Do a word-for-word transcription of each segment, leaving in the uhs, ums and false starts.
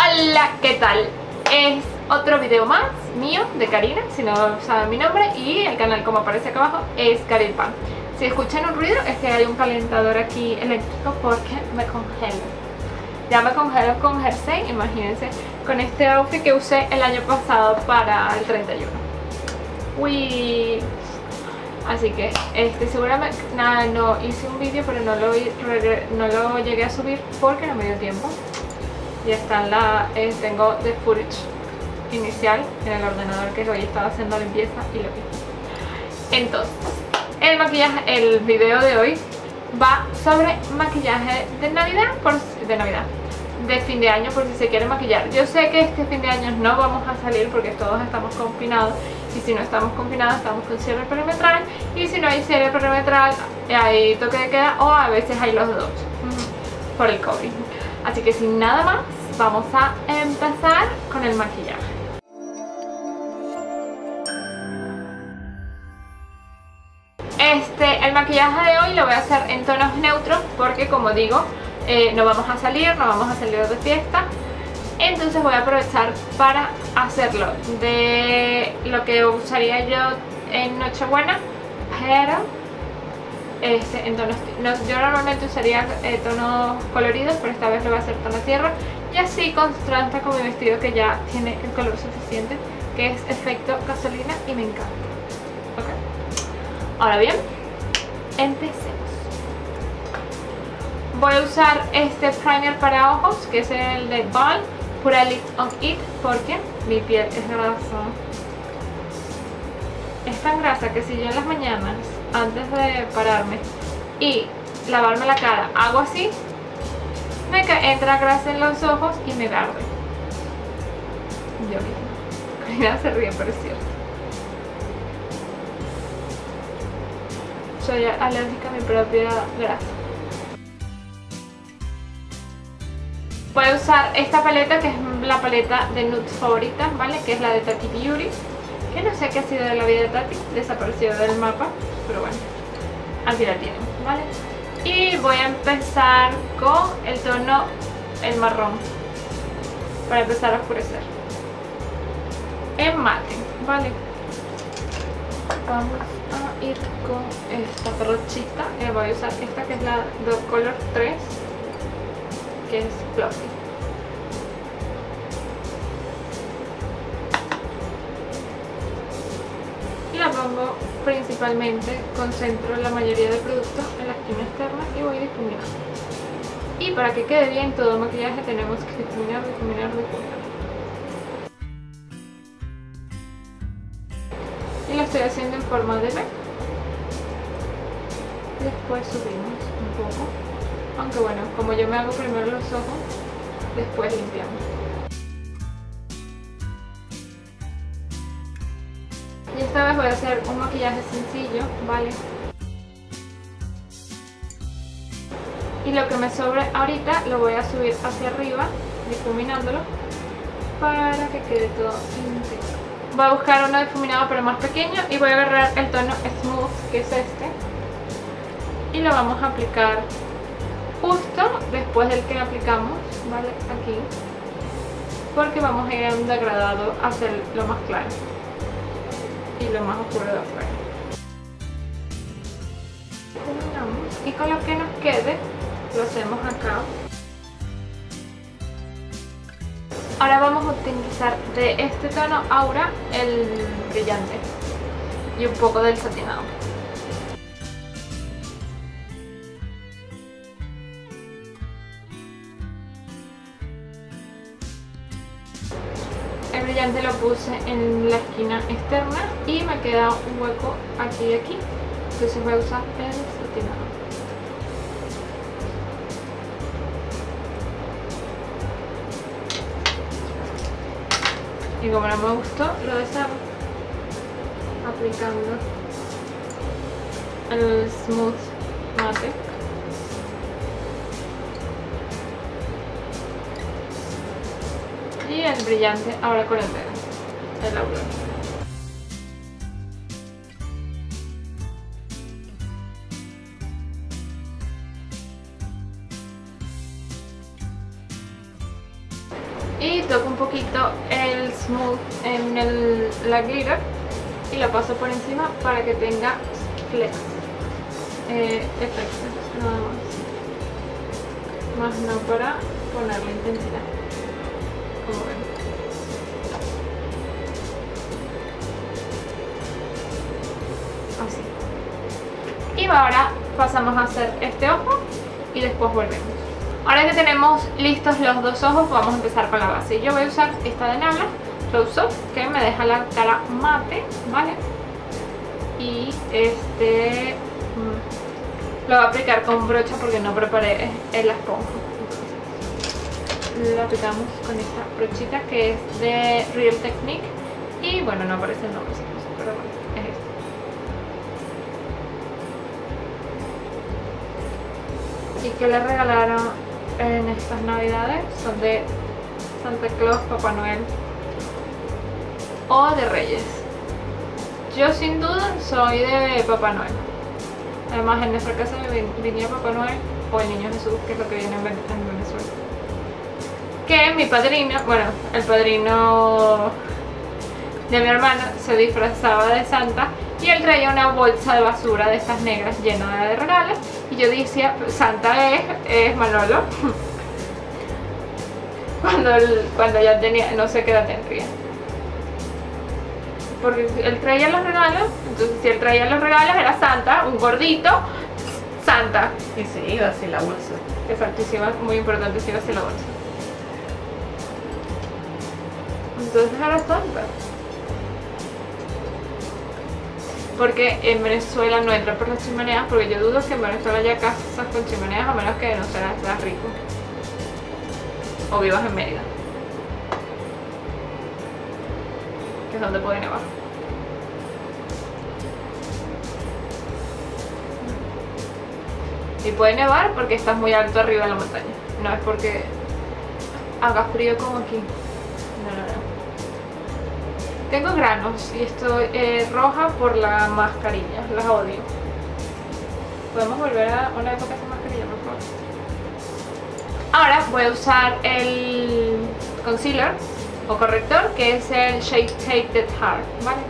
Hola, ¿qué tal? Es otro video más mío de Karina, si no saben mi nombre, y el canal, como aparece acá abajo, es Karil Pan. Si escuchan un ruido es que hay un calentador aquí eléctrico porque me congelo. Ya me congelo con jersey, imagínense, con este outfit que usé el año pasado para el treinta y uno. Uy. Así que este seguramente nada, no hice un vídeo, pero no lo, no lo llegué a subir porque no me dio tiempo. Ya está en la eh, tengo de footage inicial en el ordenador, que hoy estaba haciendo limpieza y lo vi. Entonces el maquillaje, el video de hoy va sobre maquillaje de Navidad, por, de Navidad, de fin de año, por si se quiere maquillar. Yo sé que este fin de año no vamos a salir porque todos estamos confinados, y si no estamos confinados estamos con cierre perimetral, y si no hay cierre perimetral hay toque de queda, o a veces hay los dos por el COVID. Así que sin nada más, vamos a empezar con el maquillaje. Este, el maquillaje de hoy lo voy a hacer en tonos neutros porque, como digo, eh, no vamos a salir, no vamos a salir de fiesta. Entonces voy a aprovechar para hacerlo de lo que usaría yo en Nochebuena, pero este, en tonos, no, yo normalmente usaría eh, tonos coloridos, pero esta vez lo voy a hacer tono tierra, y así contrasta con mi vestido que ya tiene el color suficiente, que es efecto gasolina, y me encanta. Okay. Ahora bien, empecemos. Voy a usar este primer para ojos, que es el de Balm Put a Lift on It, porque mi piel es grasa. Es tan grasa que si yo en las mañanas, antes de pararme y lavarme la cara, hago así, me entra grasa en los ojos y me arde. Yo misma. Karina se ríe, pero es cierto. Soy alérgica a mi propia grasa. Voy a usar esta paleta, que es la paleta de nudes favoritas, ¿vale? Que es la de Tati Beauty, que no sé qué ha sido de la vida de Tati, desapareció del mapa, pero bueno, aquí la tienen, ¿vale? Y voy a empezar con el tono, el marrón, para empezar a oscurecer en mate, ¿vale? Vamos a ir con esta brochita, eh, voy a usar esta que es la Dot Color tres, que es Fluffy. Y la pongo principalmente, concentro la mayoría del producto en la esquina externa y voy difuminando. Y para que quede bien todo maquillaje tenemos que difuminar, difuminar, difuminar. Y lo estoy haciendo en forma de B. Después subimos un poco. Aunque bueno, como yo me hago primero los ojos, después limpiamos. Y esta vez voy a hacer un maquillaje sencillo, ¿vale? Y lo que me sobre ahorita lo voy a subir hacia arriba, difuminándolo, para que quede todo íntegro. Voy a buscar uno difuminado pero más pequeño, y voy a agarrar el tono Smooth, que es este, y lo vamos a aplicar justo después del que aplicamos, ¿vale? Aquí, porque vamos a ir a un degradado hacia lo más claro y lo más oscuro de afuera. Terminamos, y con lo que nos quede lo hacemos acá. Ahora vamos a utilizar de este tono Aura el brillante y un poco del satinado. El brillante lo puse en la esquina externa y me queda un hueco aquí y aquí, entonces voy a usar el satinado. Y como no me gustó, lo deshago aplicando el Smooth Mate. Y el brillante ahora con el dedo, el Aura. y toco un poquito el smooth en el, la glitter y lo paso por encima para que tenga flex eh, efectos, nada más, más no para ponerle intensidad, como ven. Así. Y ahora pasamos a hacer este ojo y después volvemos. Ahora que tenemos listos los dos ojos, vamos a empezar con la base. Yo voy a usar esta de Nabla Rose Up, que me deja la cara mate, ¿vale? Y este mmm, lo voy a aplicar con brocha porque no preparé la esponja. Lo aplicamos con esta brochita que es de Real Technique y bueno, no aparece el nombre, pero bueno, es este. Y que le regalaron en estas navidades son de Santa Claus, Papá Noel o de Reyes. Yo sin duda soy de Papá Noel. Además en nuestra casa venía Papá Noel o el Niño Jesús, que es lo que viene en Venezuela. Que mi padrino, bueno, el padrino de mi hermano se disfrazaba de Santa y él traía una bolsa de basura de estas negras llena de regalos y yo decía, Santa es, es Manolo. cuando, él, cuando ya tenía, no sé qué edad tendría, porque él traía los regalos, entonces si él traía los regalos era Santa, un gordito, Santa. Y se iba así la bolsa. Exacto, y se iba, muy importante, se iba así la bolsa. Entonces era Santa. Porque en Venezuela no entra por las chimeneas, porque yo dudo que en Venezuela haya casas con chimeneas a menos que no seas, seas rico o vivas en Mérida, que es donde puede nevar. Y puede nevar porque estás muy alto arriba en la montaña, no es porque haga frío como aquí. No, no, no. Tengo granos y estoy eh, roja por la mascarilla, las odio. ¿Podemos volver a una época sin mascarilla, por favor? Ahora voy a usar el concealer o corrector, que es el Shape Tape Hard, ¿vale?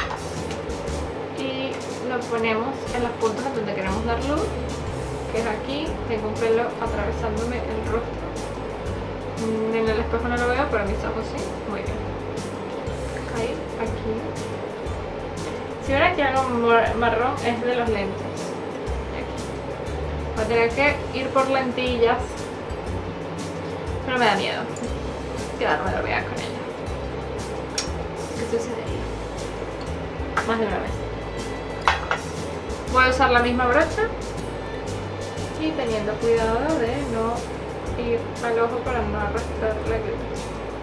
Y lo ponemos en las puntas donde queremos dar luz, que es aquí. Tengo un pelo atravesándome el rostro. En el espejo no lo veo, pero en mis ojos sí. Muy bien. Ahí, aquí. Si ven aquí algo marrón es de los lentes. Aquí. Voy a tener que ir por lentillas, pero me da miedo quedarme dormida con ella. ¿Qué sucedería? Más de una vez. Voy a usar la misma brocha y teniendo cuidado de no ir al ojo para no arrastrar la gris.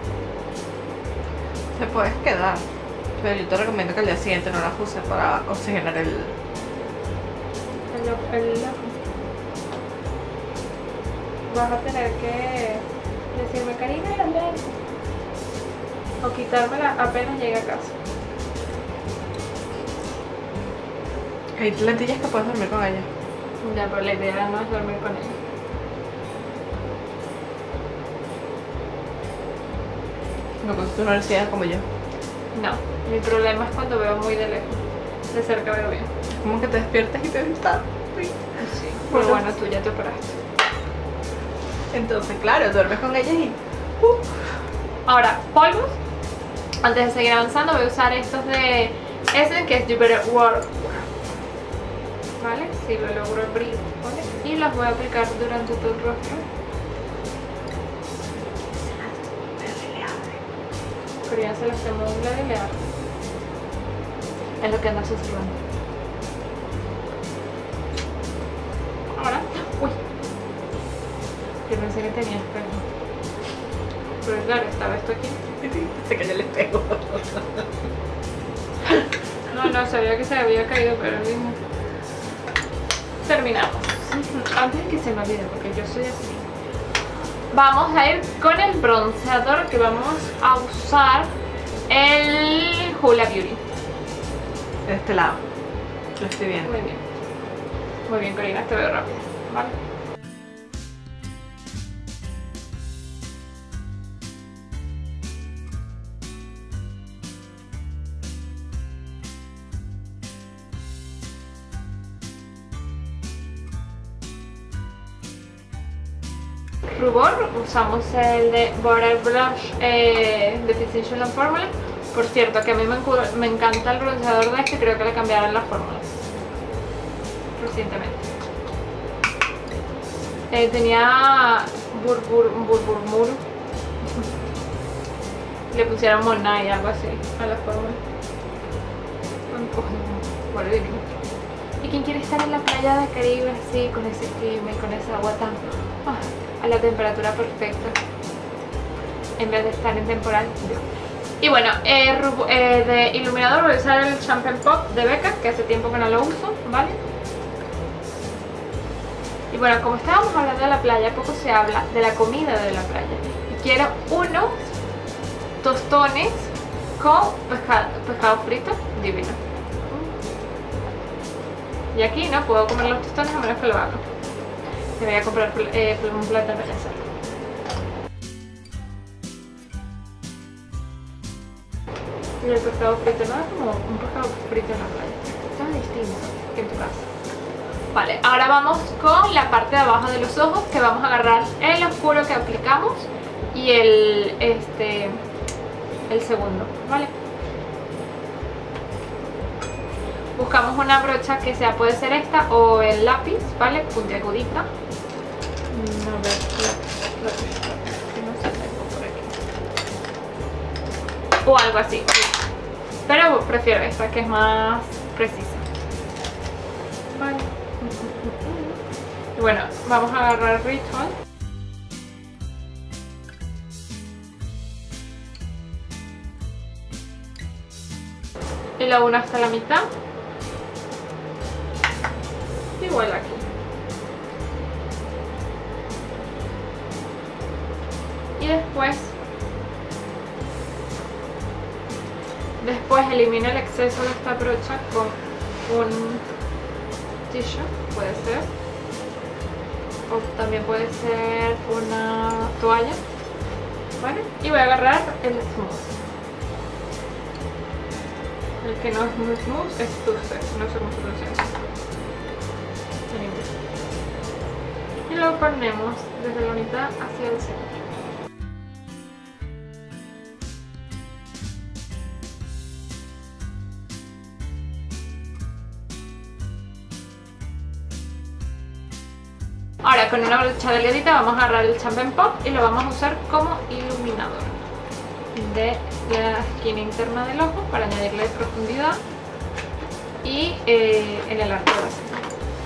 Te puedes quedar, pero yo te recomiendo que al día siguiente no las uses para oxigenar el... El, ojo, el ojo. Vas a tener que decirme, Karina, las lentes, o quitármela apenas llegue a casa. Hay lentillas que puedes dormir con ellas. Ya, pero la idea no es dormir con ella. No, pues tú no eres ciega como yo. No, mi problema es cuando veo muy de lejos. De cerca veo bien. Es como que te despiertas y te ves tarde. Sí, pero bueno, tú ya te operaste. Entonces, claro, duermes con ellas y... Uh. Ahora, polvos. Antes de seguir avanzando voy a usar estos de Essence, que es You Better Work. ¿Vale? Si lo logro abrir, ¿vale? Y los voy a aplicar durante todo el rostro. Pero ya se los tengo un levelear. Es lo que anda susurrando. Ahora, uy, yo pensé que tenía espejo, pero claro, estaba esto aquí. Se cayó el espejo. No, no, sabía que se había caído, pero mismo. Terminamos. Antes de que se me olvide, porque yo soy así. Vamos a ir con el bronceador, que vamos a usar el Hula Beauty. De este lado. Lo estoy viendo. Muy bien. Muy bien, Karina, te veo rápido. Vale. rubor usamos el de Butter Blush eh, de Physician La Fórmula. Por cierto, que a mí me, me encanta el bronceador de este, creo que le cambiaron la fórmula recientemente. Eh, tenía burbur, burburmur. Le pusieron Monay, algo así, a la fórmula. ¿Y quién quiere estar en la playa de Caribe así, con ese clima y con esa agua tan... Oh, a la temperatura perfecta, en vez de estar en temporal? Y bueno, eh, eh, de iluminador voy a usar el Champagne Pop de Becca, que hace tiempo que no lo uso, ¿vale? Y bueno, como estábamos hablando de la playa, poco se habla de la comida de la playa. Y quiero unos tostones con pescado, pescado frito, divino. Y aquí no puedo comer los tostones a menos que lo haga. Me voy a comprar eh, un plátano y hacerlo. Y el pescado frito no es como un pescado frito en la playa. Sabe distinto que en tu casa. Vale, ahora vamos con la parte de abajo de los ojos, que vamos a agarrar el oscuro que aplicamos y el este el segundo, ¿vale? Buscamos una brocha que sea, puede ser esta o el lápiz, ¿vale? Puntiagudita. A ver, la, la, no sé, tengo por aquí. O algo así. Pero prefiero esta, que es más precisa. Vale. Y bueno, vamos a agarrar Ritual. Y lo uno hasta la mitad. Igual aquí. Y después después elimino el exceso de esta brocha con un tissue, puede ser, o también puede ser una toalla, ¿vale? Y voy a agarrar el smooth. El que no es muy smooth es Tuce, no sé cómo se pronuncia. Y lo ponemos desde la mitad hacia el centro. Ahora con una brocha delgadita vamos a agarrar el Champagne Pop y lo vamos a usar como iluminador de la esquina interna del ojo para añadirle profundidad y eh, en el arco de la ceja.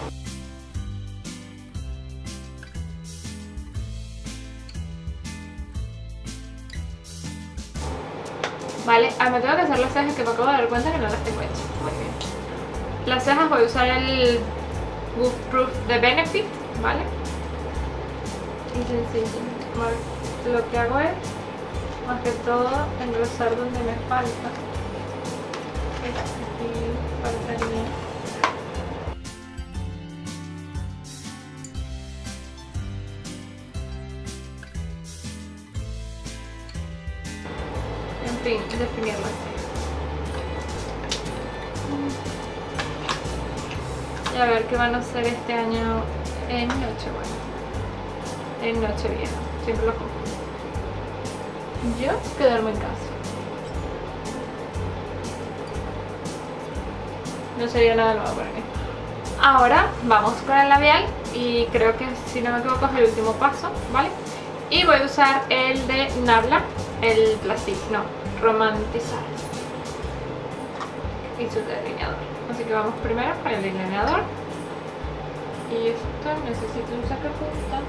Vale, ah, me tengo que hacer las cejas, que me acabo de dar cuenta que no las tengo hechas. Muy bien. Las cejas voy a usar el Woof Proof de Benefit, ¿vale? Y sencillo. Lo que hago es, más que todo, engrosar donde me falta. Aquí faltaría. En fin, definirlo. Y a ver qué van a hacer este año en Nochebuena. En Nochevieja, siempre lo compro. Yo quedarme en casa. No sería nada nuevo para mí. Ahora vamos con el labial y creo que, si no me equivoco, es el último paso, ¿vale? Y voy a usar el de Nabla, el Plastic, no, Romantizar. Y su delineador. Así que vamos primero con el delineador. Y esto necesito un sacapunta.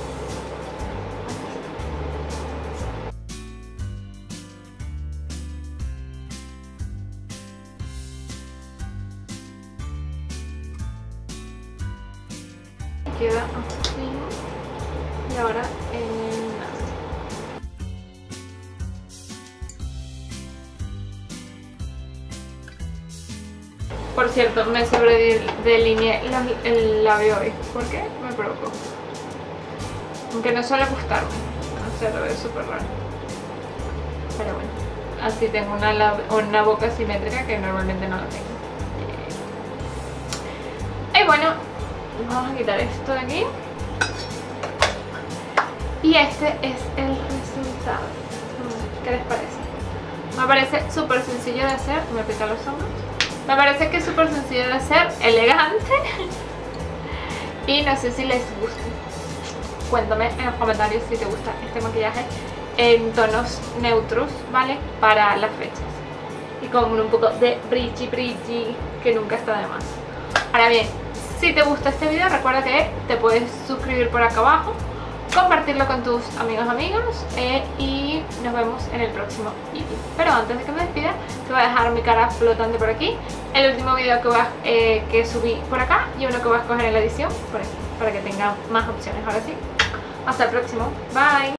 Queda así. Y ahora en nada. Por cierto, me sobredelineé el labio hoy. ¿Por qué? Me provocó. Aunque no suele gustarme. No sé, lo veo súper raro. Pero bueno, así tengo una, una boca simétrica que normalmente no la tengo. Y bueno, vamos a quitar esto de aquí. Y este es el resultado. ¿Qué les parece? Me parece súper sencillo de hacer. Me pica los hombros. Me parece que es súper sencillo de hacer, elegante. Y no sé si les gusta. Cuéntame en los comentarios si te gusta este maquillaje en tonos neutros, ¿vale? Para las fechas. Y con un poco de brilli brilli, que nunca está de más. Ahora bien, si te gusta este video, recuerda que te puedes suscribir por acá abajo, compartirlo con tus amigos amigos eh, y nos vemos en el próximo vídeo. Pero antes de que me despida, te voy a dejar mi cara flotante por aquí, el último video que, voy a, eh, que subí por acá y uno que voy a escoger en la edición por aquí, para que tenga más opciones. Ahora sí, hasta el próximo, bye.